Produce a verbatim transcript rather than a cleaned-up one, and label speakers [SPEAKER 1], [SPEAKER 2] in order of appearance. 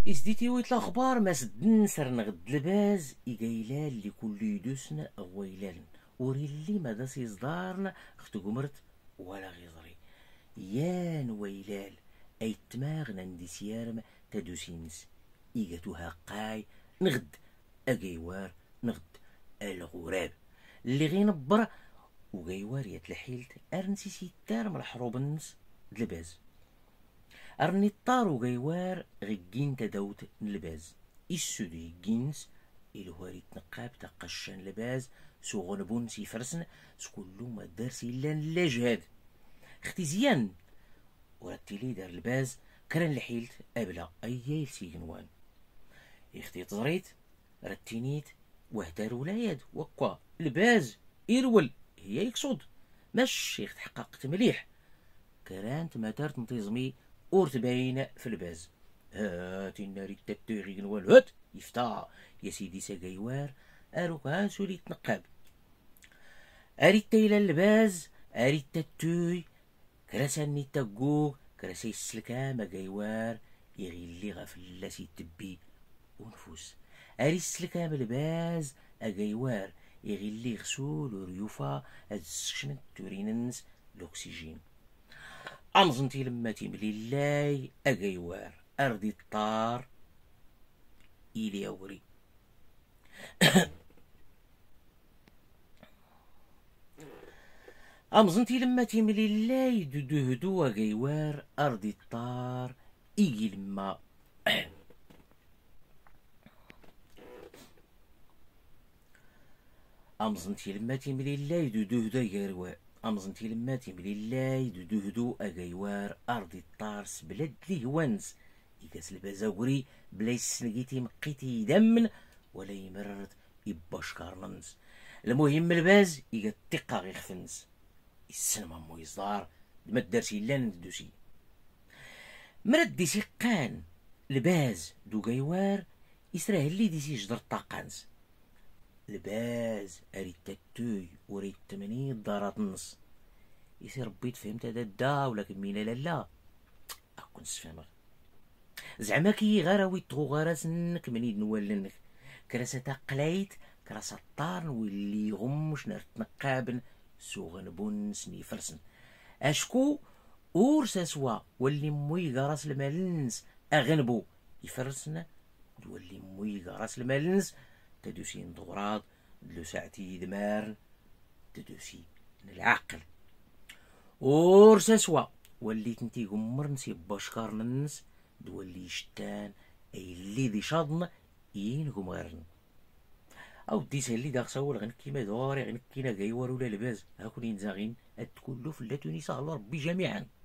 [SPEAKER 1] إزديتي ويت الأخبار ما سدن سرنا غد الباز إيقايلان اللي كل يدوسنا أويلان وري اللي ما داس يصدارنا اختو قمرت ولا غيظري يان ويلال أي تماغنا ندي سيارم تدوسينس إيقاتو هاقاي نغد أقيوار نغد الغراب اللي غينبر وغيوار يتلحيلت أرنسي سيتار من الحروب النس دلباز أرني الطار وغيوار غيجين تدوت نلباز السودي جينس الهواري تنقاب تقشان لباز سوغن بونسي فرسن سكلو ما دارسي إلا لاجهاد اختي زيان ورتي لي دار الباز كران لحيلت أبلا أياي سيغنوان اختي تزريت رتينيت وهدار ولاياد وكوا الباز إيرول هي يقصد ماشي تحققت مليح كرانت ما دارت نتيزمي ورت باين في الباز هات الناري تاتوي غينوال هات يفتح يا سيدي ساقايوار اروك هاسو لي تنقاب اريد تايلا الباز اريد تاتوي كراساني تاقوك كراسي السلكا ما قايوار يغيلي غفل لاسي تبي ونفوس اريد السلكا بالباز اقايوار يغيلي غسول وريوفا السكشن توريننس الاكسجين أمزنتي لما تيملي اللاي أقايوار أرضي الطار إلي أوري أمزنتي لما تيملي اللاي دودو هدو أقايوار أرضي الطار إيجي لما أمزنتي لما تيملي اللاي دودو هدو أقايوار أمزنتي لما تيملي اللاي دودو هدو أقايوار أرضي الطارس بلاد لي هوانز إيكاس البازاوري بلا يسلقيتي مقيتي يدمن ولا يمررت يباشكار ننز المهم الباز إيكا التقا غي خفنز السلمة مو يصدار ما دارسي إلا ندوسي مرد ديسي قان الباز دو قايوار يسراه اللي ديسي جدر طاقانز الباز اريد تاتوي وريد تمني دارات النص يسير ربي تفهمت هذا دا ولكن مينا لالا اكون سفهمك زعما كي غير ويتغو غير سنك مني نولنك كراسة قلايت كراسة طار واللي غمش نار تنقابن سوغن بون سني فرسن اشكو اورسا سوا واللي موي غراس المالنس اغنبو يفرسن واللي موي غراس المالنس تدوسين دورات دلو ساعتي دمار تدوسي العقل ورسا سوا وليت انتي قمر نسي باشكار ننس دولي شتان اي اللي دي شاضن ينكم غيرن او ديسا اللي داغ ساول غنك كيما دوري غنك كينا قايوار ولا لباز هاكو ينزاغين اتكلو فلاتوني سهل ربي جميعا.